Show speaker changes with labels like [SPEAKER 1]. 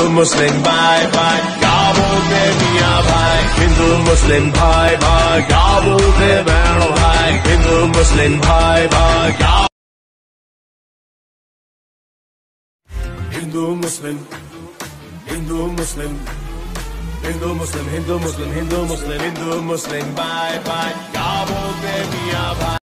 [SPEAKER 1] मुस्लिम भाई भाई क्या बोलते मियाँ भाई, हिंदू मुस्लिम भाई भाई क्या बोलते बहन भाई, हिंदू मुस्लिम भाई भाई क्या, हिंदू मुस्लिम हिंदू मुस्लिम हिंदू मुस्लिम हिंदू मुस्लिम हिंदू मुस्लिम हिंदू मुस्लिम भाई भाई क्या बोलते मियाँ भाई।